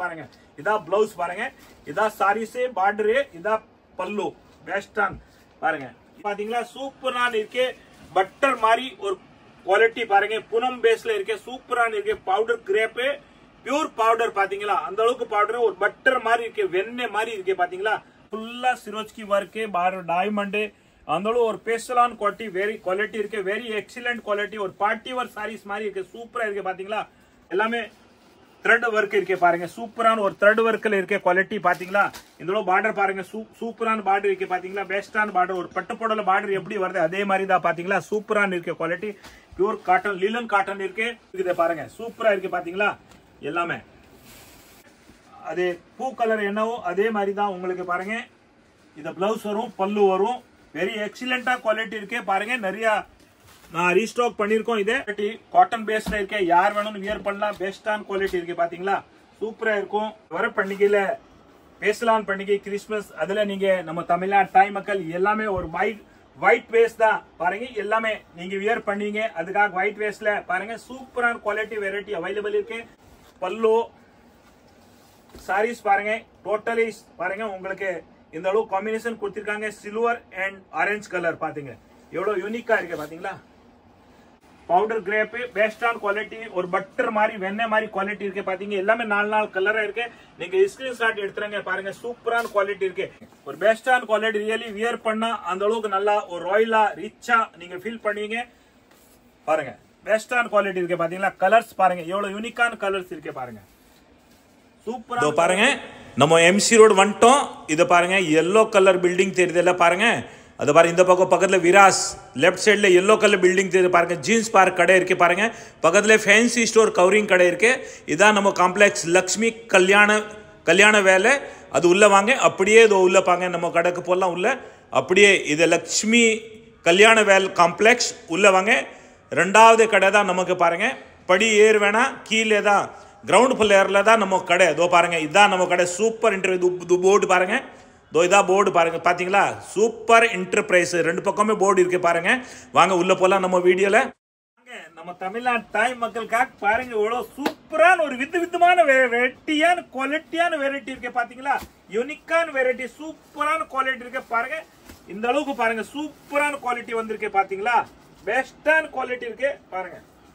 பாருங்க. இதான் பிளவுஸ் பாருங்க. இதான் சாரீஸ் பார்டர், இதான் பல்லு வெஸ்டர்ன் பாருங்க. பாத்தீங்களா சூப்பரான இருக்கு. பட்டர் மாதிரி ஒரு குவாலிட்டி பாருங்க. பூனம் பேஸ்ல இருக்கு. சூப்பரான இருக்கு. பவுடர் கிரேப் பியூர் பவுடர் பாத்தீங்களா அந்த அளவுக்கு பவுடர் ஒரு பட்டர் மாதிரி இருக்கு. வெண்ணெய் மாதிரி இருக்கு பாத்தீங்களா. ஃபுல்லா சிரோஜ்கி ஒர்க் பார்டர் டைமண்ட் அந்த அளவு ஒரு பேஸ்டலான குவாலிட்டி இருக்கு. Very excellent quality. ஒரு பார்ட்டி வேர் சாரீஸ் மாதிரி இருக்கு. சூப்பரா இருக்கு பாத்தீங்களா. எல்லாமே த்ரெட் ஒர்க் இருக்கு பாருங்க. சூப்பரான ஒரு த்ரெட் ஒர்க்ல இருக்க குவாலிட்டி பாத்தீங்களா. இந்த பார்டர் பாருங்க. சூப்பரான பார்டர் இருக்கு பாத்தீங்களா. பெஸ்டான பார்டர். ஒரு பட்டு போடல பார்டர் எப்படி வருது அதே மாதிரி தான் பாத்தீங்களா. சூப்பரான இருக்கு quality. Pure cotton linen cotton இருக்கு. இதை பாருங்க சூப்பரா இருக்கு பாத்தீங்களா. எல்லாமே அதே பூ கலர் என்னவோ அதே மாதிரி தான் உங்களுக்கு பாருங்க. இது பிளவுஸ் வரும், பல்லு வரும். வெரி எக்ஸலென்டா குவாலிட்டி இருக்கு பாருங்க. நிறைய நான் ரீஸ்டாக் பண்ணிருக்கோம். இது காட்டன் பேஸ்ல இருக்கு. யார் வேணும் வியர் பண்ணலாம். பெஸ்டான குவாலிட்டி இருக்கு பாத்தீங்களா. சூப்பரா இருக்கும். வர பண்டிகையில பேசலான் பண்டிகை கிறிஸ்துமஸ் அதுல நீங்க நம்ம தமிழ்நாடு தாய் மக்கள் எல்லாமே ஒரு ஒயிட் வேஸ்ட் தான் பாருங்க. எல்லாமே நீங்க வியர் பண்ணுவீங்க. அதுக்காக ஒயிட் வேஸ்ட்ல பாருங்க சூப்பரான குவாலிட்டி வெரைட்டி அவைலபிள் இருக்கு. பல்லு சாரீஸ் பாருங்க. டோட்டலி பாருங்க உங்களுக்கு இந்த அளவு காம்பினேஷன் கொடுத்திருக்காங்க. சில்வர் அண்ட் ஆரஞ்சு கலர் பாத்தீங்க எவ்வளவு யூனிக்கா இருக்கு பாத்தீங்களா. பவுடர் கிரேப் பெஸ்டான குவாலிட்டி. ஒரு பட்டர் மாதிரி வெண்ணெய் மாதிரி குவாலிட்டி இருக்கு பாத்தீங்க. எல்லாமே 4 கலரா இருக்கு. நீங்க ஸ்கிரீன்ஷாட் எடுத்துறங்க பாருங்க. சூப்பரான குவாலிட்டி இருக்கு. ஒரு பெஸ்டான குவாலிட்டி. ரியலி வியர் பண்ணா அந்த அளவுக்கு நல்லா ஒரு ராயலா ரிச்சா நீங்க ஃபீல் பண்ணுவீங்க பாருங்க. பெஸ்டான குவாலிட்டி இருக்கு பாத்தீங்களா. கலர்ஸ் பாருங்க எவ்வளவு யூனிக்கான கலர்ஸ் இருக்கு பாருங்க. சூப்பரா பாருங்க. நம்ம எம்சி ரோடு வந்துட்டோம். இத பாருங்க yellow கலர் பில்டிங் தெரியுதுல பாருங்க. அது பாருங்க இந்த பக்கம் பக்கத்துல விராஸ் லெஃப்ட் சைடுல yellow கலர் பில்டிங் தெரியுது பாருங்க. ஜீன்ஸ் பார்க் கடை இருக்கு பாருங்க. பக்கத்துல ஃபேன்சி ஸ்டோர் கவரிங் கடை இருக்கு. இதான் நம்ம காம்ப்ளெக்ஸ் லக்ஷ்மி கல்யாண வேலை. அது உள்ள வாங்க. அப்படியே இது உள்ள பாங்க. நம்ம கடைக்கு போலாம் உள்ள. அப்படியே இது லக்ஷ்மி கல்யாண வேல் காம்ப்ளெக்ஸ் உள்ள வாங்க. ரெண்டாவது கடை தான் நமக்கு பாருங்க. படி ஏறு வேணா கீழே தான் கிரவுண்ட் ஃப்ளோர்ல தான் நம்ம கடை. இதோ பாருங்க இதான் நம்ம கடை. சூப்பர் இன்டர்வியூ போர்டு பாருங்க. இதோ இதா போர்டு பாருங்க பாத்தீங்களா. சூப்பர் என்டர்பிரைஸ் ரெண்டு பக்கமே போர்டு இருக்கு பாருங்க. வாங்க உள்ள போலாம் நம்ம வீடியோல. நம்ம தமிழ்நாடு தாய் மக்களுக்காக பாருங்க எவ்வளவு சூப்பரான ஒரு விதமான வெரைட்டியான குவாலிட்டியான வெரைட்டி இருக்கு பாத்தீங்களா. யூனிக்கான வெரைட்டி சூப்பரான குவாலிட்டி இருக்கு பாருங்க. இந்த அளவுக்கு பாருங்க சூப்பரான குவாலிட்டி வந்திருக்கு பாத்தீங்களா. பெஸ்டான குவாலிட்டி இருக்கு பாருங்க.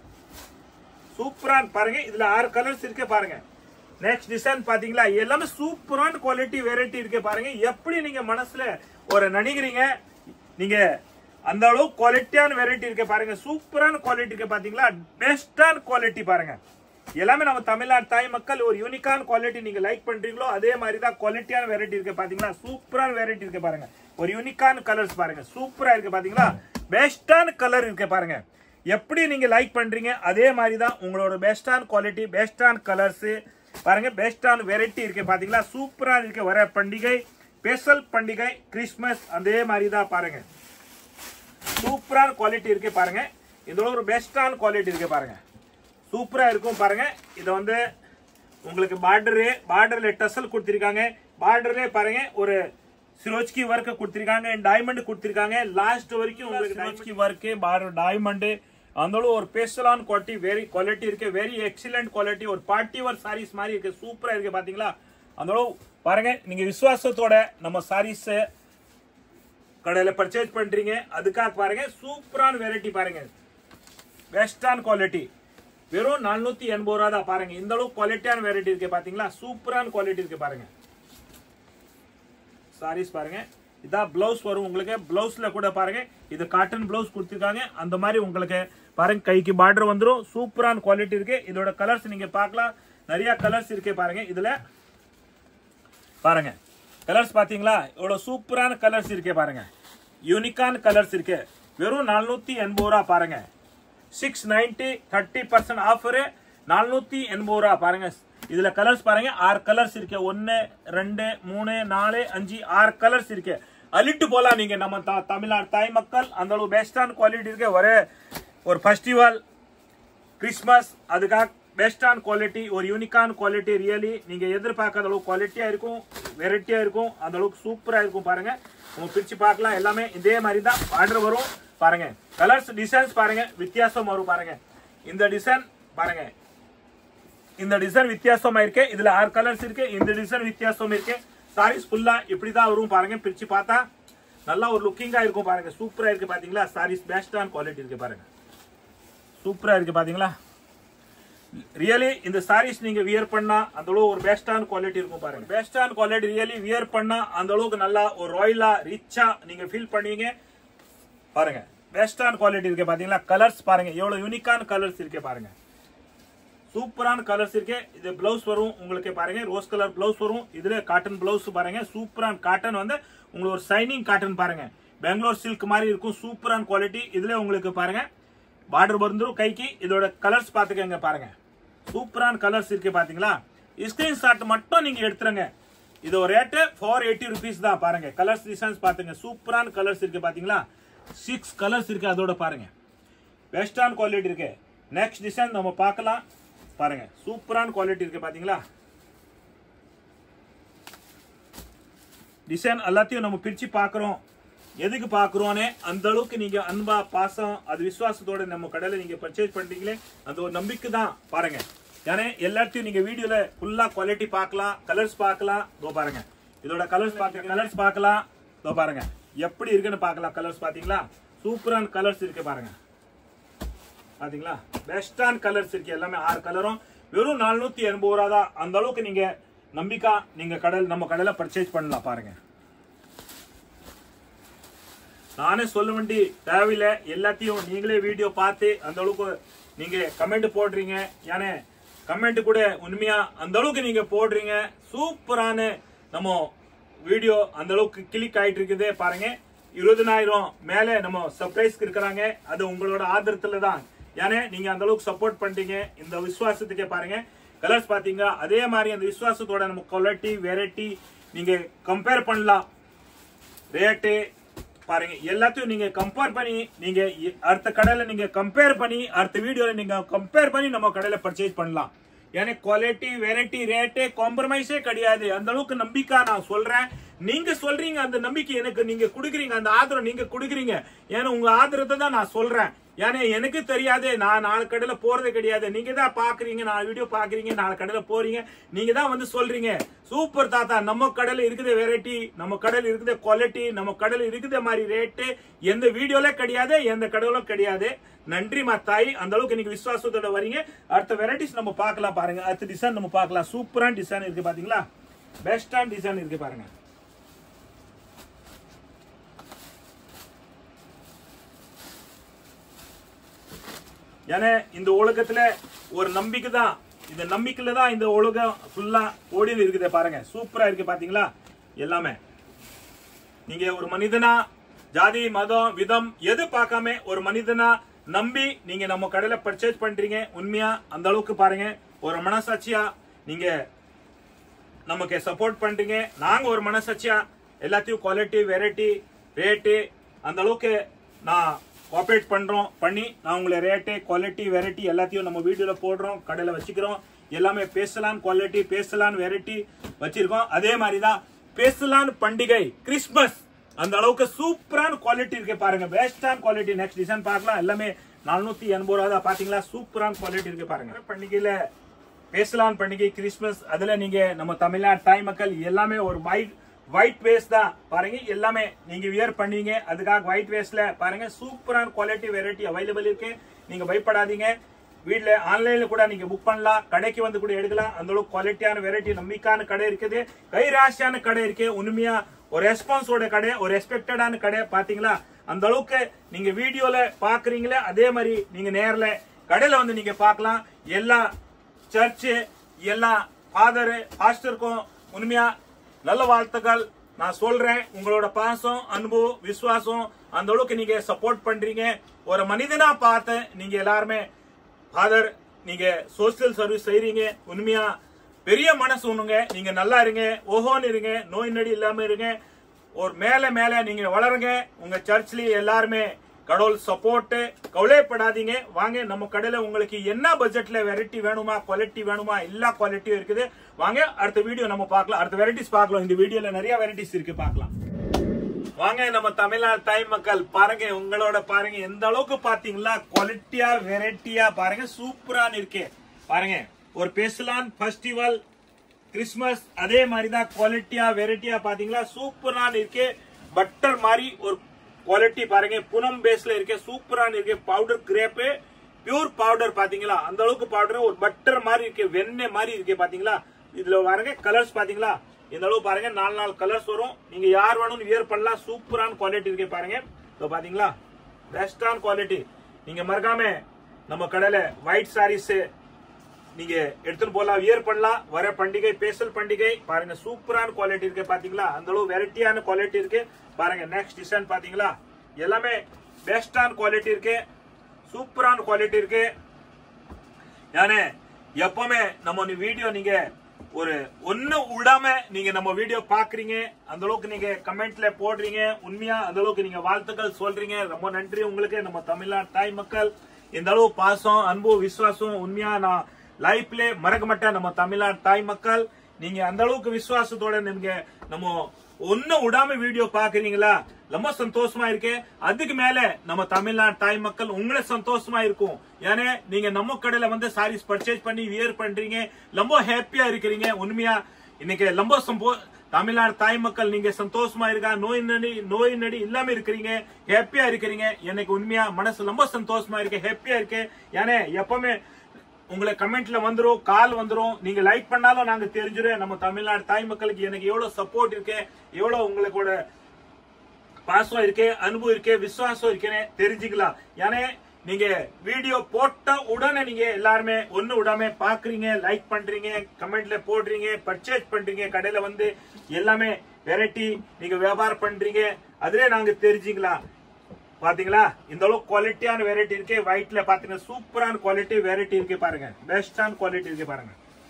சூப்பரான பாருங்க. இதுல 6 கலர்ஸ் இருக்கு பாருங்க. நெக்ஸ்ட் டிசைன் பாத்தீங்களா. எல்லாமே சூப்பரான குவாலிட்டி வெரைட்டி இருக்கு பாருங்க. எப்படி நீங்க மனசுல ஒரு நினைக்கிறீங்க நீங்க அந்த அளவு குவாலிட்டியான வெரைட்டி இருக்கு பாருங்க. சூப்பரான குவாலிட்டி இருக்கு பாத்தீங்களா. பெஸ்டான குவாலிட்டி பாருங்க. எல்லாமே நம்ம தமிழ்நாடு தாய் மக்கள் ஒரு யூனிக்கான குவாலிட்டி நீங்க லைக் பண்றீங்களோ அதே மாதிரி தான் குவாலிட்டியான வெரைட்டி இருக்கு பாத்தீங்களா. சூப்பரான வெரைட்டி இருக்கு பாருங்க. ஒரு யூனிக்கான கலர்ஸ் பாருங்க. சூப்பரா இருக்கு பாத்தீங்களா. பெஸ்டான கலர் இருக்கு பாருங்க. எப்படி நீங்க லைக் பண்றீங்க அதே மாதிரி தான் உங்களோட பெஸ்டான குவாலிட்டி பெஸ்டான கலர்ஸ் பாருங்க. பெஸ்டான வெரைட்டி இருக்கு பாத்தீங்களா. சூப்பரா இருக்கு. வர பண்டிகை ஸ்பெஷல் பண்டிகை கிறிஸ்துமஸ் அதே மாதிரி தான் பாருங்க. சூப்பரான குவாலிட்டி இருக்கு பாருங்க. இதோட ஒரு பெஸ்டான குவாலிட்டி இருக்கு பாருங்க. சூப்பரா இருக்கும் பாருங்க. இது வந்து உங்களுக்கு பார்டர்ல டசல் கொடுத்திருக்காங்க. பார்டர்ல பாருங்க ஒரு சிரோஜ்கி ஒர்க் கொடுத்திருக்காங்க. டைமண்ட் கொடுத்திருக்காங்க. லாஸ்ட் வரைக்கும் உங்களுக்கு சிரோஜ்கி ஒர்க் பார்டர் டைமண்ட் அந்த ஒரு ஸ்பெஷலான குவாலிட்டி வெரி குவாலிட்டி இருக்கு. Very excellent quality. ஒரு பார்ட்டி வேர் சாரீஸ் மாதிரி இருக்கு. சூப்பரா இருக்கு பாத்தீங்களா. அந்த பாருங்க நீங்க விசுவாசத்தோட நம்ம சாரீஸ் கடையில பர்ச்சேஸ் பண்றீங்க அதுக்காக பாருங்க. சூப்பரான வெரைட்டி பாருங்க. பெஸ்டான குவாலிட்டி வெறும் 480 ரூபா தான் பாருங்க. இந்த அளவுக்கு குவாலிட்டியான வெரைட்டி இருக்கு பாத்தீங்களா. சூப்பரான குவாலிட்டி இருக்கு பாருங்க. சாரீஸ் பாருங்க. இதான் பிளவுஸ் வரும் உங்களுக்கு. பிளவுஸ்ல கூட பாருங்க இது காட்டன் பிளவுஸ் கொடுத்திருக்காங்க. அந்த மாதிரி உங்களுக்கு பாருங்க கைக்கு பார்டர் வந்துரும். சூப்பரான குவாலிட்டி இருக்கு. இதோட கலர்ஸ் நீங்க பார்க்கலாம். நிறைய கலர்ஸ் இருக்கு பாருங்க. இதுல பாருங்க கலர்ஸ் பாத்தீங்களா. இவ்வளவு சூப்பரான கலர்ஸ் இருக்கு பாருங்க. யூனிக்கான கலர்ஸ் இருக்கு. வெறும் 480 ரூபா பாருங்க. 690 30% ஆஃபர் 480 ரூபா பாருங்க. இதுல கலர்ஸ் பாருங்க 6 கலர்ஸ் இருக்கு. 1 2 3 4 5 6 கலர்ஸ் இருக்கு. அலிட்டு போலாம் நீங்க நம்ம தமிழ்நாடு தாய் மக்கள். அந்த அளவு பெஸ்டான குவாலிட்டி இருக்கு. ஒரு ஃபெஸ்டிவல் கிறிஸ்துமஸ் அதுக்காக பெஸ்டான குவாலிட்டி ஒரு யூனிக்கான குவாலிட்டி. ரியலி நீங்க எதிர்பார்க்காத அளவு குவாலிட்டியா இருக்கும் வெரைட்டியா இருக்கும். அந்த அளவுக்கு சூப்பரா இருக்கும் பாருங்க. நம்ம பிரிச்சு பார்க்கலாம். எல்லாமே இதே மாதிரி தான் பார்டர் வரும் பாருங்க. கலர்ஸ் டிசைன்ஸ் பாருங்க வித்தியாசம் வரும் பாருங்க. இந்த டிசைன் பாருங்க இந்த டிசைன் வித்தியாசமா இருக்கு. இதுல 6 கலர்ஸ் இருக்கு. இந்த டிசைன் வித்தியாசமா இருக்கு. சாரீஸ் ஃபுல்லா இப்படிதான் வரும் பாருங்க. பிரிச்சு பார்த்தா நல்லா ஒரு லுக்கிங்கா இருக்கும் பாருங்க. சூப்பரா இருக்கு பாத்தீங்களா. சாரீஸ் பெஸ்டான குவாலிட்டி இருக்கு பாருங்க. சூப்பரா இருக்கு பாத்தீங்களா. ரியலி இந்த சாரீஸ் நீங்க வியர் பண்ணா அந்த அளவு ஒரு பெஸ்டான குவாலிட்டி இருக்கும் பாருங்க. பெஸ்டான குவாலிட்டி ரியலி வியர் பண்ணா அந்த அளவுக்கு நல்லா ஒரு ராயலா ரிச்சா நீங்க ஃபீல் பண்ணுவீங்க பாருங்க. பெஸ்டான குவாலிட்டி இருக்கு பாத்தீங்களா. கலர்ஸ் பாருங்க எவ்வளவு யூனிக்கான கலர்ஸ் இருக்கு பாருங்க. சூப்பரான கலர்ஸ் இருக்கு. இது பிளவுஸ் வரும் உங்களுக்கு பாருங்க. ரோஸ் கலர் பிளவுஸ் வரும். இதுல காட்டன் பிளவுஸ் பாருங்க. சூப்பரான காட்டன் வந்து உங்களுக்கு ஒரு ஷைனிங் காட்டன் பாருங்க. பெங்களூர் சில்க் மாதிரி இருக்கும். சூப்பரான குவாலிட்டி. இதுல உங்களுக்கு பாருங்க பார்டர் வந்துரும் கைக்கு. இதோட கலர்ஸ் பாத்துக்கங்க பாருங்க. சூப்பரான கலர்ஸ் இருக்கு பாத்தீங்களா. ஸ்கிரீன்ஷாட் மட்டும் நீங்க எடுத்துருங்க. இது ஒரு ரேட் 480 rupees தான் பாருங்க. கலர்ஸ் டிசைன்ஸ் பாத்துங்க. சூப்பரான கலர்ஸ் இருக்கு பாத்தீங்களா. 6 கலர்ஸ் இருக்கு. அதோட பாருங்க பெஸ்டான குவாலிட்டி இருக்கு. நெக்ஸ்ட் டிசைன் நம்ம பார்க்கலாம் பாருங்க. சூப்பரான குவாலிட்டி இருக்கு பாத்தீங்களா. டிசைன் எல்லாத்தையும் நம்ம பிரிச்சு பாக்குறோம். எதுக்கு பாக்குறோம்னே அந்த அளவுக்கு நீங்க அன்பா பாசம் அது விசுவாசத்தோட நம்ம கடையில நீங்க பர்ச்சேஸ் பண்றீங்களே அந்த ஒரு நம்பிக்கை தான் பாருங்க. ஏன்னா எல்லாத்தையும் நீங்க வீடியோல ஃபுல்லா குவாலிட்டி பார்க்கலாம். கலர்ஸ் பார்க்கலாம். இதோ பாருங்க இதோட கலர்ஸ் பார்க்கலாம். இதோ பாருங்க எப்படி இருக்குன்னு பார்க்கலாம். கலர்ஸ் பாத்தீங்களா. சூப்பரான கலர்ஸ் இருக்கு பாருங்க. பாத்தீங்களா பெஸ்டான கலர்ஸ் இருக்கு. எல்லாமே 6 கலரும் வெறும் 480 ரூபா தான். அந்த அளவுக்கு நீங்க நம்பிக்கை நீங்க நம்ம கடையில பர்ச்சேஸ் பண்ணலாம் பாருங்க. நானே சொல்ல வேண்டி தேவையில்லை. எல்லாத்தையும் நீங்களே வீடியோ பார்த்து அந்த அளவுக்கு நீங்க கமெண்ட் போடுறீங்க. ஏன்னா கமெண்ட் கூட உண்மையா அந்த அளவுக்கு நீங்க போடுறீங்க. சூப்பரான நம்ம வீடியோ அந்த அளவுக்கு கிளிக் ஆயிட்டு இருக்குது பாருங்க. 20,000 மேல நம்ம சர்ப்ரைஸ்க்கு இருக்கிறாங்க. அது உங்களோட ஆதரத்துல தான். ஏன்னா நீங்க அந்த அளவுக்கு சப்போர்ட் பண்றீங்க. இந்த விசுவாசத்துக்கே பாருங்க. கலர்ஸ் பாத்தீங்க அதே மாதிரி அந்த விசுவாசத்தோட நம்ம குவாலிட்டி வெரைட்டி நீங்க கம்பேர் பண்ணலாம். ரேட்டு பாருங்க எல்லாத்தையும் நீங்க கம்பேர் பண்ணி நீங்க அடுத்த கடையில நீங்க கம்பேர் பண்ணி அடுத்த வீடியோல நீங்க கம்பேர் பண்ணி நம்ம கடையில பர்ச்சேஸ் பண்ணலாம். ஏன்னா குவாலிட்டி வெரைட்டி ரேட்டு காம்ப்ரமைஸே கிடையாது. அந்த அளவுக்கு நம்பிக்கை நான் சொல்றேன். நீங்க சொல்றீங்க அந்த நம்பிக்கை எனக்கு நீங்க குடுக்குறீங்க. அந்த ஆதரவு நீங்க குடுக்குறீங்க. ஏன்னா உங்க ஆதரத்தை தான் நான் சொல்றேன். ஏன்னா எனக்கு தெரியாது. நான் 4 கடையில போறது கிடையாது. நீங்க தான் பாக்குறீங்க. 4 வீடியோ பாக்குறீங்க. 4 கடையில போறீங்க. நீங்க தான் வந்து சொல்றீங்க சூப்பர் தாத்தா நம்ம கடையில இருக்குது வெரைட்டி, நம்ம கடையில இருக்குது குவாலிட்டி, நம்ம கடையில இருக்குது மாதிரி ரேட்டு எந்த வீடியோல கிடையாது, எந்த கடையிலும் கிடையாது. நன்றி மாத்தாய். அந்த அளவுக்கு நீங்க விசுவாசத்தோட வரீங்க. அடுத்த வெரைட்டிஸ் நம்ம பார்க்கலாம் பாருங்க. அடுத்த டிசைன் நம்ம பார்க்கலாம். சூப்பரான டிசைன் இருக்கு பாத்தீங்களா. பெஸ்டான டிசைன் இருக்கு பாருங்க. ஏன்னா இந்த உலகத்துல ஒரு நம்பிக்கை தான். இந்த நம்பிக்கையில தான் இந்த உலகம் ஃபுல்லா ஓடின்னு இருக்குது பாருங்க. சூப்பரா இருக்கு பாத்தீங்களா. எல்லாமே நீங்க ஒரு மனிதனா ஜாதி மதம் விதம் எது பார்க்காம ஒரு மனிதனா நம்பி நீங்க நம்ம கடையில பர்ச்சேஸ் பண்றீங்க. உண்மையா அந்த அளவுக்கு பாருங்க ஒரு மனசாட்சியா நீங்க நமக்கு சப்போர்ட் பண்றீங்க. நாங்க ஒரு மனசாட்சியா எல்லாத்தையும் குவாலிட்டி வெரைட்டி ரேட்டு அந்த அளவுக்கு நான் கோஆபரேட் பண்றோம். பண்ணி நான் உங்களை ரேட்டு குவாலிட்டி வெரைட்டி எல்லாத்தையும் நம்ம வீடியோல போடுறோம். கடையில வச்சுக்கிறோம். எல்லாமே பேசலான் குவாலிட்டி பேசலான் வெரைட்டி வச்சிருக்கோம். அதே மாதிரிதான் பேசலான் பண்டிகை கிறிஸ்துமஸ் அந்த அளவுக்கு சூப்பரான குவாலிட்டி இருக்கு பாருங்க. பெஸ்டான குவாலிட்டி. நெக்ஸ்ட் டிசைன் பார்க்கலாம். எல்லாமே 480 ரூபா தான் பாத்தீங்களா. சூப்பரான குவாலிட்டி இருக்கு பாருங்க. பண்டிகையில பேசலான் பண்டிகை கிறிஸ்துமஸ் அதுல நீங்க நம்ம தமிழ்நாடு தாய் மக்கள் எல்லாமே ஒரு ஒயிட் வேஸ்ட் தான் பாருங்க. எல்லாமே நீங்க வியர் பண்ணீங்க. அதுக்காக ஒயிட் வேஸ்ட்ல பாருங்க சூப்பரான குவாலிட்டி வெரைட்டி அவைலபிள் இருக்கு. நீங்க பயப்படாதீங்க. வீட்டுல ஆன்லைன்ல கூட நீங்க புக் பண்ணலாம். கடைக்கு வந்து கூட எடுக்கலாம். அந்த அளவுக்கு குவாலிட்டியான வெரைட்டி நம்பிக்கையான கடை இருக்குது. கைராசியான கடை இருக்கு. உண்மையா ஒரு ரெஸ்பான்ஸோட கடை, ஒரு ரெஸ்பெக்டடான கடை பாத்தீங்களா. அந்த அளவுக்கு நீங்க வீடியோல பாக்குறீங்களே அதே மாதிரி நீங்க நேர்ல கடையில வந்து நீங்க பார்க்கலாம். எல்லா சர்ச்சு எல்லா பாஸ்டருக்கும் உண்மையா நல்ல வாழ்த்துக்கள் நான் சொல்றேன். உங்களோட பாசம் அன்பு விசுவாசம் அந்த அளவுக்கு நீங்க சப்போர்ட் பண்றீங்க. ஒரு மனிதனா பார்த்து நீங்க எல்லாருமே ஃபாதர் நீங்க சோசியல் சர்வீஸ் செய்றீங்க. உண்மையா பெரிய மனசு ஒண்ணுங்க. நீங்க நல்லா இருங்க. ஓஹோன்னு இருங்க. நோய் நடி இல்லாம இருங்க. ஒரு மேல மேல நீங்க வளருங்க. உங்க சர்ச்லயே எல்லாருமே கடவுள் சப்போர்ட். கவலைப்படாதீங்க. வாங்க நம்ம கடையில உங்களுக்கு என்ன பட்ஜெட்ல வெரைட்டி வேணுமா குவாலிட்டி வேணுமா எல்லா குவாலிட்டியும் இருக்குது. வாங்க அடுத்த வீடியோ நம்ம பார்க்கலாம். அடுத்த வெரைட்டிஸ் பார்க்கலாம். இந்த வீடியோல நிறைய வெரைட்டிஸ் இருக்கு பார்க்கலாம். வாங்க நம்ம தமிழ்நாடு தாய் மக்கள் பாருங்க. உங்களோட பாருங்க எந்த அளவுக்கு பாத்தீங்களா குவாலிட்டியா வெரைட்டியா பாருங்க சூப்பரான இருக்கு பாருங்க. ஒரு பெஸ்லான் ஃபெஸ்டிவல் கிறிஸ்மஸ் அதே மாதிரி தான் குவாலிட்டியா வெரைட்டியா பாத்தீங்களா சூப்பரான இருக்கு. பட்டர் மாதிரி ஒரு குவாலிட்டி பாருங்க, புனம் பேஸ்ல இருக்கு, சூப்பரான இருக்கு. பவுடர் கிரேப் பியூர் பவுடர் பாத்தீங்களா, அந்த அளவுக்கு பவுடர் ஒரு பட்டர் மாதிரி இருக்கு, வெண்ணெய் மாதிரி இருக்கு பாத்தீங்களா. இதுல பாருங்க கலர்ஸ் பாத்தீங்களா, இந்த அளவு பாருங்க 4 கலர்ஸ் வரும். நீங்க யார் வேணும் வியர் பண்ணலாம். சூப்பரான குவாலிட்டி இருக்கு பாருங்க. பாத்தீங்களா பெஸ்டான குவாலிட்டி. நீங்க மறக்காம நம்ம கடையில ஒயிட் சாரீஸ் நீங்க எடுத்துட்டு போலாம், வியர் பண்ணலாம். வர பண்டிகை ஸ்பெஷல் பண்டிகை பாருங்க, சூப்பரான குவாலிட்டி இருக்கு பாத்தீங்களா. அந்த அளவு வெரைட்டியான குவாலிட்டி இருக்கு பாருங்க. நெக்ஸ்ட் டிசைன் பாத்தீங்களா, எல்லாமே பெஸ்டான குவாலிட்டி இருக்கு, சூப்பரான குவாலிட்டி இருக்கு. யானே எப்பவுமே நம்ம வீடியோ நீங்க ஒரு ஒண்ணு விடாம நீங்க நம்ம வீடியோ பாக்குறீங்க, அந்த அளவுக்கு நீங்க கமெண்ட்ல போடுறீங்க, உண்மையா அந்த அளவுக்கு நீங்க வாழ்த்துக்கள் சொல்றீங்க. ரொம்ப நன்றி உங்களுக்கு. நம்ம தமிழ்நாடு தாய் மக்கள் இந்த அளவு பாசம் அன்பு விசுவாசம் உண்மையா நான் லைஃப்ல மறக்க மாட்டேன். நம்ம தமிழ்நாடு தாய் மக்கள் நீங்க அந்த அளவுக்கு விசுவாசத்தோட நீங்க நம்ம ஒண்ணு விடாம வீடியோ பாக்குறீங்களா, ரொம்ப சந்தோஷமா இருக்கு. அதுக்கு மேல நம்ம தமிழ்நாடு தாய் மக்கள் உங்களை சந்தோஷமா இருக்கும். ஏன்னா நீங்க நம்ம கடையில வந்து சாரீஸ் பர்ச்சேஸ் பண்ணி வியர் பண்றீங்க, ரொம்ப ஹாப்பியா இருக்கிறீங்க. உண்மையா இன்னைக்கு ரொம்ப தமிழ்நாடு தாய் மக்கள் நீங்க சந்தோஷமா இருக்கா, நோய் நடி இல்லாம இருக்கிறீங்க, ஹாப்பியா இருக்கிறீங்க. எனக்கு உண்மையா மனசு ரொம்ப சந்தோஷமா இருக்கு, ஹாப்பியா இருக்கு. ஏன்னா எப்பவுமே உங்களை கமெண்ட்ல வந்துரும், கால் வந்துரும், நீங்க லைக் பண்ணாலும் நாங்க தெரிஞ்சிடும் நம்ம தமிழ்நாடு தாய் மக்களுக்கு எனக்கு எவ்வளவு சப்போர்ட் இருக்கு, எவ்வளவு உங்களோட பாசம் இருக்கு, அன்பு இருக்கு, விசுவாசம் இருக்குன்னு தெரிஞ்சுக்கலாம். ஏன்னா நீங்க வீடியோ போட்ட உடனே நீங்க எல்லாருமே ஒண்ணு விடாம பாக்குறீங்க, லைக் பண்றீங்க, கமெண்ட்ல போடுறீங்க, பர்ச்சேஸ் பண்றீங்க, கடையில வந்து எல்லாமே வெரைட்டி நீங்க வியாபாரம் பண்றீங்க, அதுல நாங்க தெரிஞ்சுக்கலாம். பாத்தீங்களா இந்த அளவுக்கு குவாலிட்டியான வெரைட்டி இருக்கு. ஒயிட்ல பாத்தீங்கன்னா சூப்பரான குவாலிட்டி வெரைட்டி இருக்கு பாருங்க, பெஸ்டான குவாலிட்டி இருக்கு பாருங்க.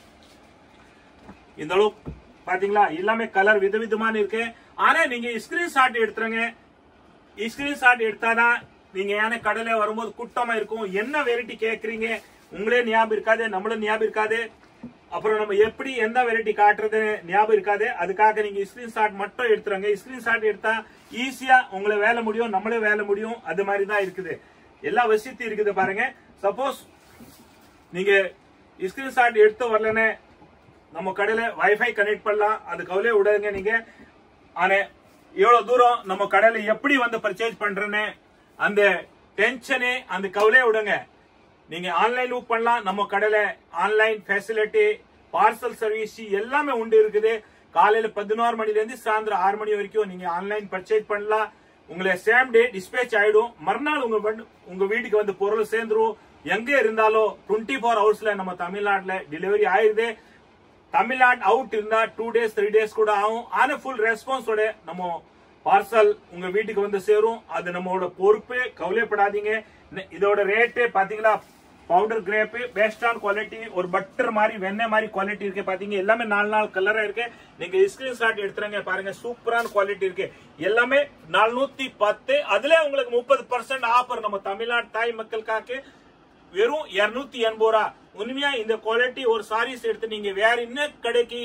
இந்த அளவுக்கு பாத்தீங்களா எல்லாமே கலர் விதவிதமான இருக்கு. ஆனா நீங்க ஸ்கிரீன்ஷாட் எடுத்துருங்க. ஸ்கிரீன்ஷாட் எடுத்தாதான் நீங்க ஏன்னா கடையில வரும்போது கூட்டமா இருக்கும், என்ன வெரைட்டி கேக்குறீங்க உங்களே ஞாபகம் இருக்காது, நம்மளும் ஞாபகம் இருக்காது. அப்புறம் நம்ம எப்படி எந்த வெரைட்டி காட்டுறது ஞாபகம் இருக்காது. அதுக்காக நீங்க ஸ்கிரீன்ஷாட் மட்டும் எடுத்துருங்க. ஸ்கிரீன்ஷாட் எடுத்தா ஈஸியா உங்களை வேலை முடியும், நம்மளே வேலை முடியும். அது மாதிரி தான் இருக்குது, எல்லா வசதி இருக்குது பாருங்க. சப்போஸ் நீங்க ஸ்கிரீன்ஷாட் எடுத்து வரலன்னு நம்ம கடையில வைஃபை கனெக்ட் பண்ணலாம், அது கவலையே விடாதுங்க நீங்க. ஆனா எவ்வளவு தூரம் நம்ம கடையில எப்படி வந்து பர்ச்சேஸ் பண்றேன்னு அந்த டென்ஷனே அந்த கவலையே விடுங்க. நீங்க ஆன்லைன் புக் பண்ணலாம். நம்ம கடையில ஆன்லைன் ஃபெசிலிட்டி, பார்சல் சர்வீஸ் எல்லாமே உண்டு இருக்குது. காலையில 11 மணில இருந்து சாயந்தரம் 6 மணி வரைக்கும் நீங்க ஆன்லைன் பர்ச்சேஸ் பண்ணலாம். உங்களை சேம் டே டிஸ்பேச் ஆயிடும். மறுநாள் உங்க வீட்டுக்கு வந்து பொருள் சேர்ந்துரும். எங்க இருந்தாலும் 24 ஹவர்ஸ்ல நம்ம தமிழ்நாட்டுல டெலிவரி ஆயிருது. தமிழ்நாடு அவுட் இருந்தா 2 days 3 days கூட ஆகும். ஆனா ஃபுல் ரெஸ்பான்ஸோட நம்ம பார்சல் உங்க வீட்டுக்கு வந்து சேரும். அது நம்மளோட பொறுப்பு, கவலைப்படாதீங்க. இதோட ரேட்டு பாத்தீங்களா, பவுடர் கிரேப் பெஸ்டான குவாலிட்டி, ஒரு பட்டர் மாதிரி வெண்ணெய் மாதிரி குவாலிட்டி இருக்கு பாத்தீங்க. எல்லாமே 4 கலரா இருக்கு. நீங்க ஸ்கிரீன்ஷாட் எடுத்துருங்க பாருங்க, சூப்பரான குவாலிட்டி இருக்கு. எல்லாமே 410. அதுல உங்களுக்கு 30% ஆஃபர் நம்ம தமிழ்நாடு தாய் மக்களுக்காக வெறும் 280 ரூபா. உண்மையா இந்த குவாலிட்டி ஒரு சாரீஸ் எடுத்து நீங்க வேற என்ன கடைக்கு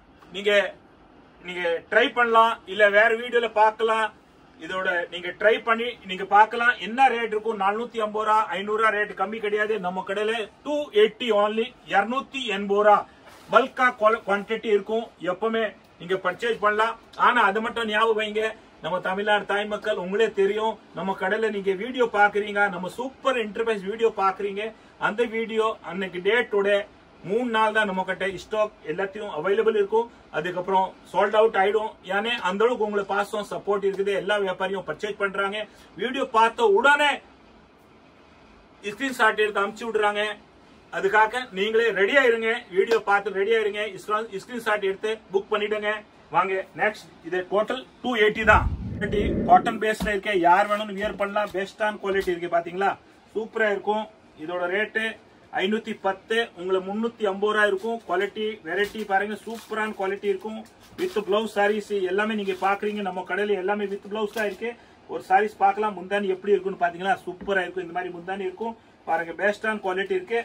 நீங்க ட்ரை பண்ணலாம், இல்ல வேற வீடியோல பார்க்கலாம். இதோட நீங்க ட்ரை பண்ணி நீங்க பார்க்கலாம் என்ன ரேட் இருக்கும். 450 ரூபா 500 ரூபா ரேட் கம்மி கிடையாது. நம்ம கடையில 280 only 280 ரூபா பல்கா குவான்டிட்டி இருக்கும். எப்பவுமே நீங்க பர்ச்சேஸ் பண்ணலாம். ஆனா அது மட்டும் ஞாபகம் வைங்க, நம்ம தமிழ்நாடு தாய் மக்கள் உங்களே தெரியும், நம்ம கடையில நீங்க வீடியோ பாக்குறீங்க, நம்ம சூப்பர் இன்டர்ஃபேஸ் வீடியோ பாக்குறீங்க. அந்த வீடியோ அன்னைக்கு டேட்டோட 3 நாள் தான் நம்ம கிட்ட ஸ்டாக் எல்லாத்தையும் அவைலபிள் இருக்கும். அதுக்கப்புறம் சோல்ட் அவுட் ஆயிடும். ஏன்னா அந்த அளவுக்கு உங்களுக்கு பாசம் சப்போர்ட் இருக்குது. எல்லா வியாபாரியும் பர்ச்சேஸ் பண்றாங்க. வீடியோ பார்த்த உடனே ஸ்கிரீன்ஷாட் எடுத்து அனுப்பிச்சு விடுறாங்க. அதுக்காக நீங்களே ரெடியா இருங்க, வீடியோ பார்த்து ரெடியா இருங்க, ஸ்கிரீன்ஷாட் எடுத்து புக் பண்ணிடுங்க. வாங்க நெக்ஸ்ட். இது டோட்டல் 280 தான். காட்டன் பேஸ்ல இருக்க, யார் வேணும் வியர் பண்ணலாம். பெஸ்டான குவாலிட்டி இருக்கு பாத்தீங்களா, சூப்பரா இருக்கும். இதோட ரேட்டு 510, உங்களுக்கு 350 ரூபா இருக்கும். குவாலிட்டி வெரைட்டி பாருங்க, சூப்பரான குவாலிட்டி இருக்கும். வித் பிளவுஸ் சாரீஸ் எல்லாமே நீங்க பாக்குறீங்க. நம்ம கடையில எல்லாமே வித் பிளவுஸ் தான் இருக்கு. ஒரு சாரீஸ் பார்க்கலாம், முந்தானி எப்படி இருக்குன்னு பாத்தீங்களா, சூப்பரா இருக்கும். இந்த மாதிரி முந்தானி இருக்கும் பாருங்க, பெஸ்டான குவாலிட்டி இருக்கு.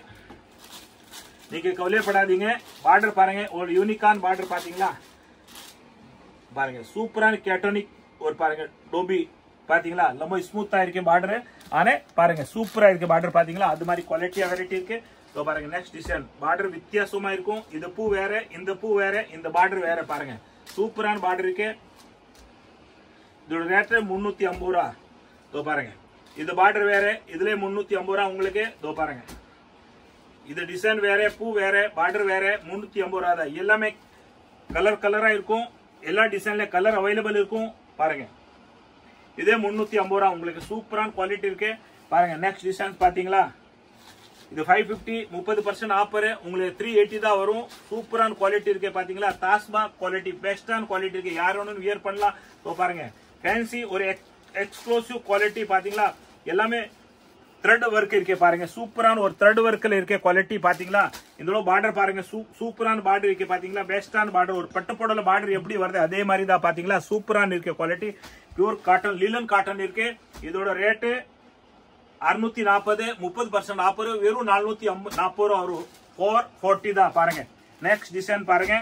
நீங்க கவலைப்படாதீங்க. பார்டர் பாருங்க, ஒரு யூனிகான் பார்டர் பாத்தீங்களா பாருங்க, சூப்பரான கேட்டோனிக் ஒரு பாருங்க டோபி பாத்தீங்களா, ரொம்ப ஸ்மூத்தா இருக்கு பார்டர். ஆனா பாருங்க சூப்பரா இருக்கு பார்டர் பாத்தீங்களா, அது மாதிரி குவாலிட்டியா வெரைட்டி இருக்கு. तो பாருங்க நெக்ஸ்ட் டிசைன் பார்டர் வித்தியாசமா இருக்கும் இது பூ வேற இந்த பூ வேற இந்த பார்டர் வேற பாருங்க சூப்பரான பார்டர் இருக்கு இதோட ரேட் 350 ரூபாய் तो பாருங்க இது பார்டர் வேற இதுல 350 ரூபாய் உங்களுக்கு तो பாருங்க இது டிசைன் வேற பூ வேற பார்டர் வேற 350 ரூபாய் தான் எல்லாமே கலர் கலரா இருக்கும் எல்லா டிசைன்ல கலர் அவைலபிள் இருக்கும் பாருங்க இதே 350 ரூபாய் உங்களுக்கு சூப்பரான குவாலிட்டி இருக்கு பாருங்க நெக்ஸ்ட் டிசைன் பாத்தீங்களா இது 550 30% ஆஃபர் உங்களுக்கு 380 தான் வரும் சூப்பரான குவாலிட்டி இருக்கு பாத்தீங்களா தாஸ்மா குவாலிட்டி பெஸ்டான குவாலிட்டி இருக்கு யாரோனும் வியர் பண்ணலாம் तो பாருங்க ஃபேன்சி ஒரு எக்ஸ்க்ளூசிவ் குவாலிட்டி பாத்தீங்களா எல்லாமே த்ரெட் வர்க் இருக்கு பாருங்க சூப்பரான ஒரு த்ரெட் வர்க்ல இருக்க குவாலிட்டி பாத்தீங்களா இதோட பார்டர் பாருங்க சூப்பரான பார்டர் இருக்கு பாத்தீங்களா பெஸ்டான பார்டர் ஒரு பட்டு போடல பார்டர் எப்படி வருது அதே மாதிரி தான் பாத்தீங்களா சூப்பரான இருக்க quality pure cotton linen cotton இருக்கு இதோட ரேட் 640 30% ஆஃபர் வெறும் 440 ரூபாய் வரும் 440 தான் பாருங்க நெக்ஸ்ட் டிசைன் பாருங்க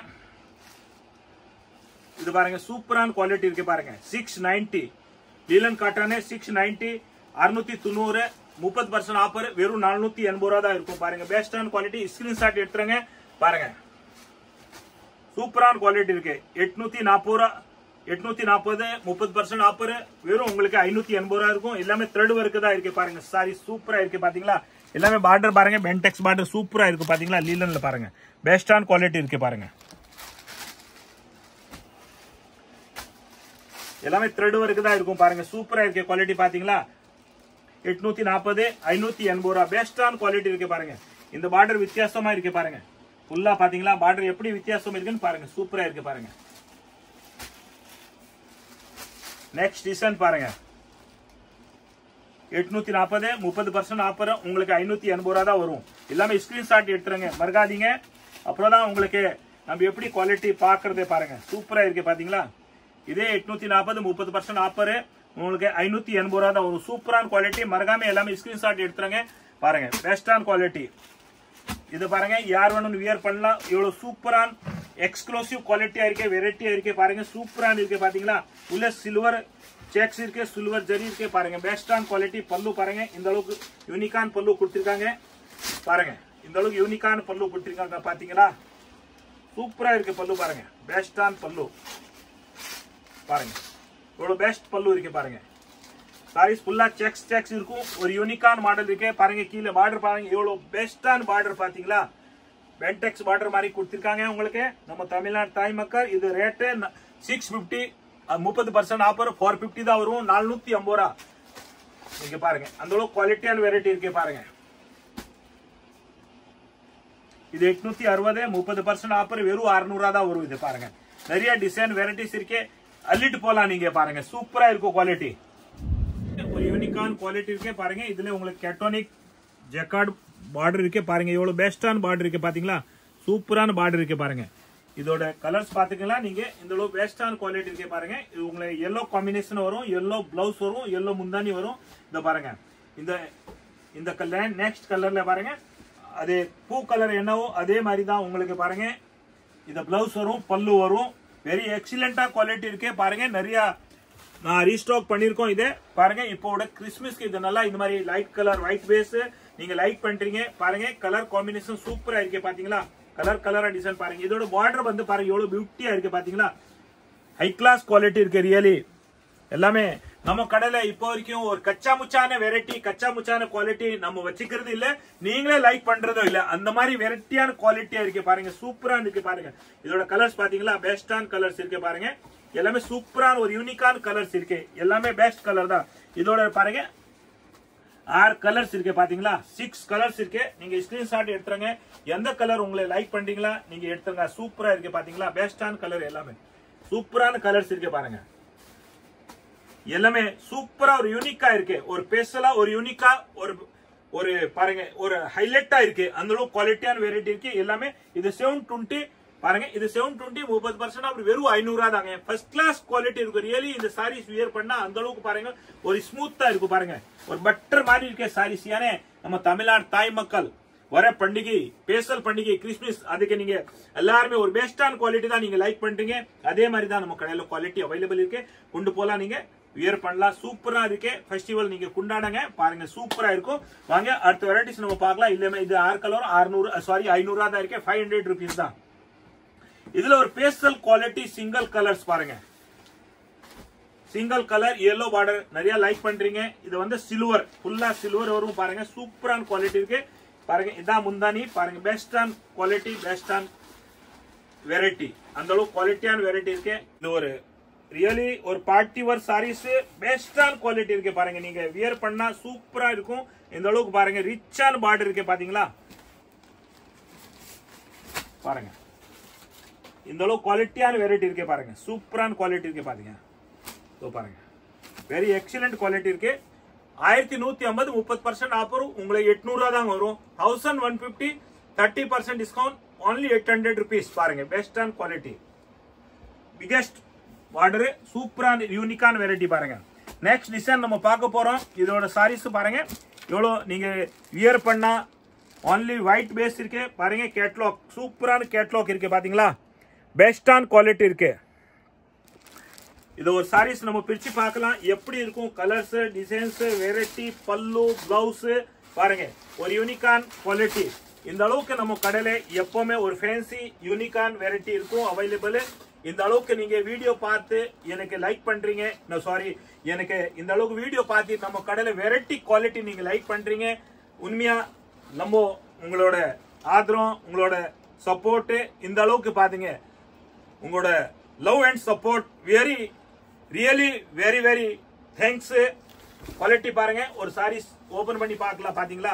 இது பாருங்க சூப்பரான குவாலிட்டி இருக்கு பாருங்க 690 லிலன் காட்டன் 690 690 30% ஆஃபர் வெறும் 480 ரூபாய் தான் இருக்கும் பாருங்க பெஸ்டான குவாலிட்டி ஸ்கிரீன்ஷாட் எடுத்துறங்க பாருங்க சூப்பரான குவாலிட்டி இருக்கு 840 ரூபாய் 840 30% ஆஃபர் வெறும் உங்களுக்கு 580 ரூபாய் இருக்கும் எல்லாமே த்ரெட் வர்க் தான் இருக்கு பாருங்க சாரி சூப்பரா இருக்கு பாத்தீங்களா எல்லாமே பார்டர் பாருங்க பென்டெக்ஸ் பார்டர் சூப்பரா இருக்கு பாத்தீங்களா லீலன்ல பாருங்க பெஸ்டான குவாலிட்டி இருக்கு பாருங்க எல்லாமே த்ரெட் வர்க் தான் இருக்கும் பாருங்க சூப்பரா இருக்கு குவாலிட்டி பாத்தீங்களா 840 580 ரூபாய் பெஸ்டான குவாலிட்டி இருக்கு பாருங்க இந்த பார்டர் வித்தியாசமா இருக்கு பாருங்க ஃபுல்லா பாத்தீங்களா பார்டர் எப்படி வித்தியாசம் இருக்குன்னு பாருங்க சூப்பரா இருக்கு பாருங்க நெக்ஸ்ட் டிசைன் பாருங்க 840 30% ஆஃபர் உங்களுக்கு 580 ரூபாய் தான் வரும் எல்லாமே ஸ்கிரீன்ஷாட் எடுத்துறங்க மறக்காதீங்க அப்புறம் தான் உங்களுக்கு நம்ம எப்படி குவாலிட்டி பாக்குறதே பாருங்க சூப்பரா இருக்கு பாத்தீங்களா இதே 840 30% ஆஃபர் உங்களுக்கு 580 ரூபாய் தான் வரும் சூப்பரான குவாலிட்டி மறக்காம எல்லாமே ஸ்கிரீன்ஷாட் எடுத்துறங்க பாருங்க பெஸ்டான குவாலிட்டி இது பாருங்க யார் வேணும் வியர் பண்ணலாம் இவ்வளவு சூப்பரான எக்ஸ்க்ளூசிவ் குவாலிட்டியா இருக்கு வெரைட்டியா இருக்கு பாருங்க சூப்பரான இருக்கு பாத்தீங்களா உள்ள சில்வர் செக்ஸ் இருக்கு சில்வர் ஜரி இருக்கு பாருங்க பெஸ்டான குவாலிட்டி பல்லு பாருங்க இந்த அளவுக்கு யூனிக்கான பல்லு கொடுத்திருக்காங்க பாருங்க இந்த அளவுக்கு யூனிக்கான பல்லு கொடுத்திருக்காங்க பாத்தீங்களா சூப்பரா இருக்கு பல்லு பாருங்க பெஸ்டான பல்லு பாருங்க இவ்வளவு பெஸ்ட் பல்லு இருக்கு பாருங்க சாரீஸ் ஃபுல்லா செக்ஸ் இருக்கும் ஒரு யூனிக்கான மாடல் இருக்கு பாருங்க கீழே பார்டர் பாருங்க இவ்வளவு பெஸ்டான பார்டர் பாத்தீங்களா பென்டெக்ஸ் பார்டர் மாதிரி கொடுத்திருக்காங்க உங்களுக்கு நம்ம தமிழ்நாடு தாய் மக்கள் இது ரேட் 650 30% ஆஃபர் 450 தான் வரும் 450 ரூபாய் நீங்க பாருங்க அந்த அளவுக்கு குவாலிட்டியான வெரைட்டி இருக்கு பாருங்க இது 860 30% ஆஃபர் வெறும் 600 ரூபாய் தான் வரும் இது பாருங்க நிறைய டிசைன் வெரைட்டிஸ் இருக்கு அள்ளிட்டு போலாம் நீங்க பாருங்க சூப்பரா இருக்கும் குவாலிட்டி ஒரு யூனிக்கான குவாலிட்டி இருக்கு பாருங்க இதுல உங்களுக்கு கேட்டோனிக் ஜெக்கார்ட் பார்டர் இருக்கு பாருங்க எவ்வளவு பெஸ்டான பார்டர் இருக்கு பாத்தீங்களா சூப்பரான பார்டர் இருக்கு பாருங்க இதோட கலர்ஸ் பாத்தீங்களா நீங்க இந்த அளவு பெஸ்டான குவாலிட்டி இருக்கு பாருங்க இது உங்களுக்கு yellow காம்பினேஷன் வரும் yellow பிளவுஸ் வரும் yellow முந்தானி வரும் இத பாருங்க இந்த கலர் நெக்ஸ்ட் கலர்ல பாருங்க அதே பூ கலர் என்னவோ அதே மாதிரி தான் உங்களுக்கு பாருங்க இந்த பிளவுஸ் வரும் பல்லு வரும் வெரி எக்ஸலென்ட்டா குவாலிட்டி இருக்கு பாருங்க நிறைய நான் ரீஸ்டாக் பண்ணிருக்கோம் இதே பாருங்க இப்போட கிறிஸ்மஸ்க்கு இது நல்லா இந்த மாதிரி லைட் கலர் ஒயிட் பேஸ் நீங்க லைக் பண்றீங்க பாருங்க கலர் காம்பினேஷன் சூப்பரா இருக்கு பாத்தீங்களா கலரா டிசைன் பாருங்க இதோட பார்டர் வந்து பாருங்க எவ்வளவு பியூட்டியா இருக்கு பாத்தீங்களா ஹை கிளாஸ் குவாலிட்டி இருக்கு ரியலி எல்லாமே நம்ம கடையில இப்போ வரைக்கும் ஒரு கச்சா முச்சான வெரைட்டி கச்சா முச்சான குவாலிட்டி நம்ம வச்சுக்கிறது இல்ல நீங்களே லைக் பண்றதும் இல்ல அந்த மாதிரி வெரைட்டியான குவாலிட்டியா இருக்கு பாருங்க சூப்பரா இருக்கு பாருங்க இதோட கலர்ஸ் பாத்தீங்களா பெஸ்டான கலர்ஸ் இருக்கு பாருங்க எல்லாமே சூப்பரான ஒரு யூனிக்கான கலர்ஸ் இருக்கு எல்லாமே பெஸ்ட் கலர் தான் இதோட பாருங்க 6 கலர்ஸ் இருக்கு பாத்தீங்களா 6 கலர்ஸ் இருக்கு நீங்க ஸ்கிரீன்ஷாட் எடுத்துறங்க எந்த கலர் உங்களை லைக் பண்றீங்களா நீங்க எடுத்துங்க சூப்பரா இருக்கு பாத்தீங்களா பெஸ்டான கலர் எல்லாமே சூப்பரான கலர்ஸ் இருக்கு பாருங்க எல்லாமே சூப்பரா ஒரு யூனிக்கா இருக்கு ஒரு ஸ்பெஷலா ஒரு யூனிக்கா ஒரு பாருங்க ஒரு ஹைலைட்டா இருக்கு அந்த அளவுக்கு குவாலிட்டியான வெரைட்டி இருக்கு எல்லாமே இது 720 பாருங்க இது 720 30% அப்படி வெறும் 500 ரூபாய் தாங்க ஃபர்ஸ்ட் கிளாஸ் குவாலிட்டி இருக்கு ரியலி இந்த சாரீஸ் வியர் பண்ணா அந்த அளவுக்கு பாருங்க ஒரு ஸ்மூத்தா இருக்கு பாருங்க ஒரு பட்டர் மாதிரி இருக்க சாரீஸ் யானே நம்ம தமிழ்நாடு தாய் மக்கள் வர பண்டிகை ஸ்பெஷல் பண்டிகை கிறிஸ்மஸ் அதுக்கு நீங்க எல்லாருமே ஒரு பெஸ்டான குவாலிட்டி தான் நீங்க லைக் பண்றீங்க அதே மாதிரி தான் நம்ம கடையில குவாலிட்டி அவைலபிள் இருக்கு கொண்டு போலாம் நீங்க வியர் பண்ணலாம். சூப்பரா இருக்கு. ஃபெஸ்டிவல் நீங்க கொண்டாடுங்க பாருங்க, சூப்பரா இருக்கும். வாங்க அடுத்த வெரைட்டிஸ் நம்ம பார்க்கலாம். இல்ல இது 6 கலர் 500 தான் இருக்கு. 500 ரூபீஸ் தான். இதுல ஒரு பேஸ்டல் குவாலிட்டி சிங்கிள் கலர்ஸ் பாருங்க. சிங்கிள் கலர் yellow பார்டர் நிறைய லைக் பண்றீங்க. இது வந்து சில்வர், ஃபுல்லா சில்வர் வரும் பாருங்க. சூப்பரான குவாலிட்டி இருக்கு பாருங்க. இதான் முந்தானி பாருங்க. பெஸ்ட் ஆன் குவாலிட்டி, பெஸ்ட் ஆன் வெரைட்டி, அந்த அளவுக்கு குவாலிட்டியான வெரைட்டி இருக்கு. இது ஒரு ரியலி ஒரு பார்ட்டி வேர் சாரீஸ் பெஸ்ட் ஆன் குவாலிட்டி இருக்கு பாருங்க. நீங்க வியர் பண்ணா சூப்பரா இருக்கும். இந்த அளவுக்கு பாருங்க ரிச்சான பார்டர் இருக்கு பாத்தீங்களா பாருங்க. இந்த அளவுக்கு குவாலிட்டியான வெரைட்டி இருக்கு பாருங்க. சூப்பரான குவாலிட்டி இருக்கு பாத்தீங்க பாருங்க. வெரி எக்ஸலென்ட் குவாலிட்டி இருக்கு. 1150 30% ஆஃபர் உங்களுக்கு 800 தான் வரும். 1150 30% டிஸ்கவுண்ட் only 800 rupees பாருங்க. பெஸ்ட் ஆன் குவாலிட்டி, பிகெஸ்ட் பார்டர், சூப்பரான யூனிக்கான வெரைட்டி பாருங்க. நெக்ஸ்ட் டிசைன் நம்ம பார்க்க போறோம். இதோட சாரீஸ் பாருங்க எவ்வளோ நீங்க வியர் பண்ணா only white பேஸ் இருக்கு பாருங்க. கேட்லாக் சூப்பரான கேட்லாக் இருக்கு பாத்தீங்களா. பெஸ்ட் ஆன் குவாலிட்டி இருக்கு. இது ஒரு சாரீஸ் நம்ம பிரிச்சு பார்க்கலாம் எப்படி இருக்கும். கலர்ஸ், டிசைன்ஸ், வெரைட்டி, பல்லு, பிளவுஸ் பாருங்க. ஒரு யூனிக்கான் குவாலிட்டி. இந்த அளவுக்கு நம்ம கடையில எப்பவுமே ஒரு ஃபேன்சி யூனிக்கான் வெரைட்டி இருக்கும் அவைலபிள். இந்த அளவுக்கு நீங்க வீடியோ பார்த்து எனக்கு லைக் பண்றீங்க, எனக்கு இந்த அளவுக்கு வீடியோ பார்த்து நம்ம கடையில வெரைட்டி குவாலிட்டி நீங்க லைக் பண்றீங்க. உண்மையா நம்ம உங்களோட ஆதரவு, உங்களோட சப்போர்ட், இந்த அளவுக்கு பாத்தீங்க உங்களோட love and support really very thanks. Quality பாருங்க. ஒரு சாரீஸ் ஓபன் பண்ணி பார்க்கலாம் பாத்தீங்களா.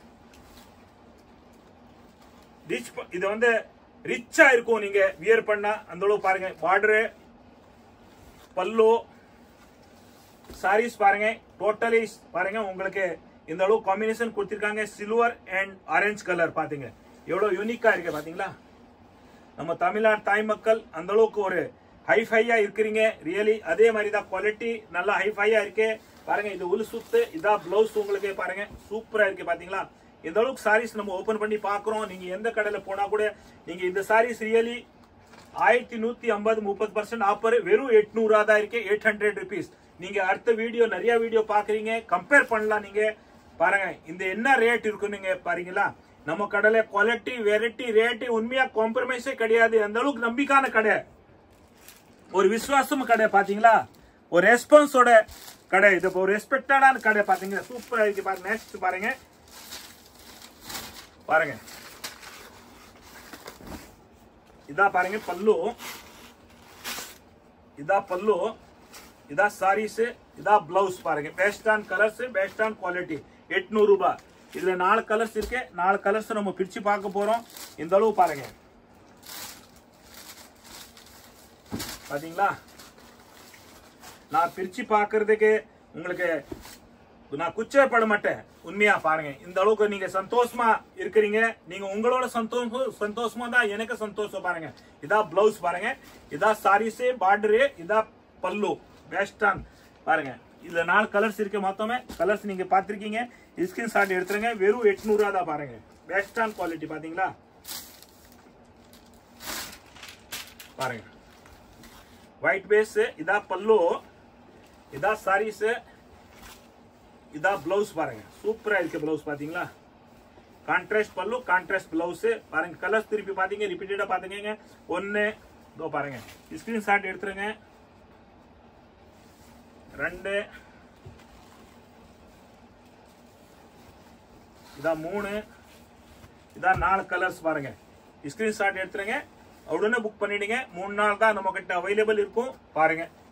இது வந்து ரிச்சா இருக்கும் நீங்க வியர் பண்ணா. அந்த அளவு பாருங்க. பார்டர், பல்லு, சாரீஸ் பாருங்க. டோட்டலி பாருங்க உங்களுக்கு இந்த அளவு காம்பினேஷன் கொடுத்திருக்காங்க. சில்வர் அண்ட் ஆரஞ்சு கலர் பாத்தீங்க எவ்வளவு யூனிக்கா இருக்கு பாத்தீங்களா. நம்ம தமிழ்நாடு தாய் மக்கள் அந்த அளவுக்கு ஒரு ஹைஃபையா இருக்கிறீங்க ரியலி. அதே மாதிரி தான் குவாலிட்டி நல்லா ஹைஃபையா இருக்கு பாருங்க. இது உள் சுத்து, இதான் பிளவுஸ் உங்களுக்கு பாருங்க. சூப்பரா இருக்கு பாத்தீங்களா. இந்த அளவுக்கு சாரீஸ் நம்ம ஓபன் பண்ணி பாக்குறோம். நீங்க எந்த கடையில போனா கூட நீங்க இந்த சாரீஸ் ரியலி 1150 30% ஆஃபர் வெறும் 800 தான் இருக்கு. 800 rupees. நீங்க அடுத்த வீடியோ நிறைய வீடியோ பாக்குறீங்க, கம்பேர் பண்ணலாம். நீங்க பாருங்க இந்த என்ன ரேட் இருக்கு நீங்க பாருங்களா. நம்ம கடையில குவாலிட்டி, வெரைட்டி, ரேட் உண்மையா காம்ப்ரமைஸே கிடையாது. அந்த அளவுக்கு நம்பிக்கையான கடை, ஒரு விசுவாசம் கடை பாத்தீங்களா. ஒரு ரெஸ்பான்ஸோட கடை, இது ஒரு ரெஸ்பெக்டடான கடை பாத்தீங்க. சூப்பரா இருக்கு பாருங்க. நெக்ஸ்ட் பாருங்க பாருங்க. இதா பாருங்க பல்லு, இதா பல்லு, இதா சாரீஸ், இதா பிளவுஸ் பாருங்க. பெஸ்ட் ஆன் கலர்ஸ், பெஸ்ட் ஆன் குவாலிட்டி. 800 ரூபாய். இதுல 4 கலர்ஸ் இருக்கு. 4 கலர்ஸ் நம்ம பிரிச்சு பார்க்க போறோம். இந்த அளவு பாருங்க பாத்தீங்களா. நான் பிரிச்சு பாக்குறதுக்கு உங்களுக்கு நான் குச்சப்பட மாட்டேன். உண்மையா பாருங்க. இந்த அளவுக்கு நீங்க சந்தோஷமா இருக்கிறீங்க. நீங்க உங்களோட சந்தோஷமா தான் எனக்கு சந்தோஷம் பாருங்க. இதா பிளவுஸ் பாருங்க, இதா சாரீஸ், பார்டரு, இதா பல்லு. பெஸ்ட் ஆன் பாருங்க. இதுல 4 கலர்ஸ் இருக்கு. மொத்தமே கலர்ஸ் நீங்க பாத்திருக்கீங்க. ஸ்கிரீன்ஷாட் எடுத்துருங்க. வெறும் 800 தான் பாருங்க. பெஸ்ட் ஆன் குவாலிட்டி பாத்தீங்களா பாருங்க. ஒயிட் பேஸ், இதா பல்லு, இதா சாரீஸ், இதா பிளவுஸ் பாருங்க. சூப்பரா இருக்கு பிளவுஸ் பாத்தீங்களா. கான்ட்ராஸ்ட் பல்லு, கான்ட்ராஸ்ட் பிளவுஸ் பாருங்க. கலர்ஸ் திருப்பி பாத்தீங்க, ரிப்பீட்டடா பாத்தீங்க. ஒன்னு இதோ பாருங்க. ஸ்கிரீன்ஷாட் எடுத்துருங்க. 2 இதா 3 இதா 4 கலர்ஸ் பாருங்க. ஸ்கிரீன்ஷாட் எடுத்துருங்க. உடனே புக் பண்ணிடுங்க. 3 நாள் தான் நம்ம கிட்ட அவைலபிள் இருக்கும் பாருங்க.